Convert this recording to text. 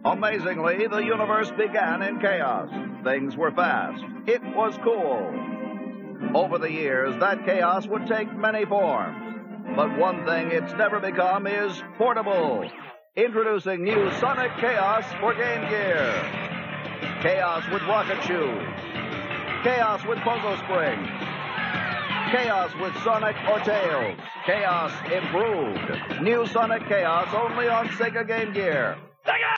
Amazingly, the universe began in chaos. Things were fast. It was cool. Over the years, that chaos would take many forms. But one thing it's never become is portable. Introducing new Sonic Chaos for Game Gear. Chaos with rocket shoes. Chaos with pogo springs. Chaos with Sonic or Tails. Chaos improved. New Sonic Chaos only on Sega Game Gear.